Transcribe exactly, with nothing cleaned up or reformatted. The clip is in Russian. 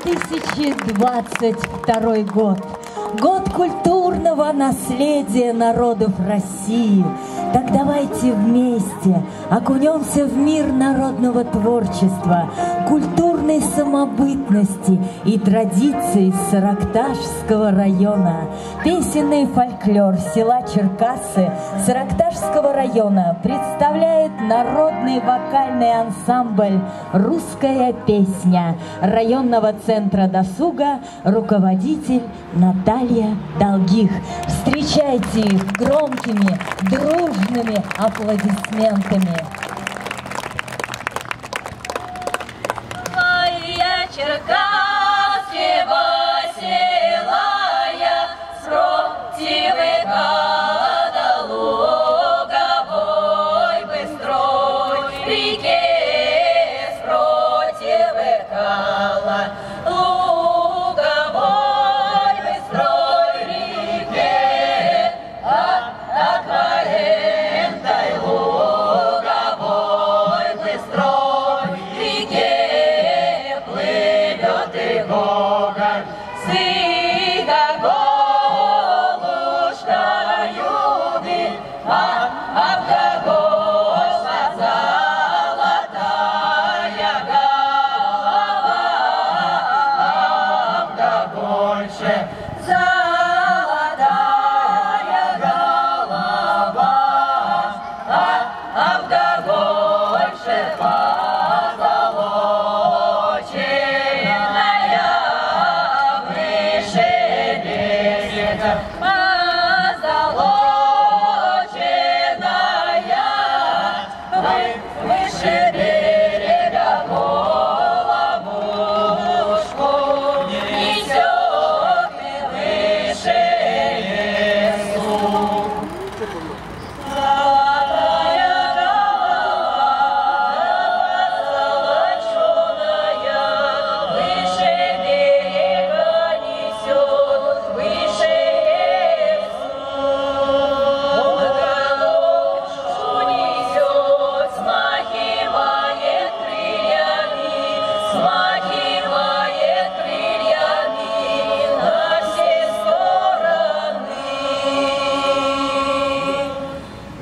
тысячи двадцать второй год. Год культурного наследия народов России. Так давайте вместе окунемся в мир народного творчества, культурной самобытности и традиций Сарыкташского района. Песенный фольклор села Черкассы Сарыкташского района представляет народный вокальный ансамбль «Русская песня» районного центра досуга, руководитель Наталья Долгих. Встречайте их громкими, дружными аплодисментами. Моя Черкасского села я спротивы гада луговой быстрой реке спротивы гала луговой быстрой реке от акварентой луговой быстрой реке плывет и гогон сын.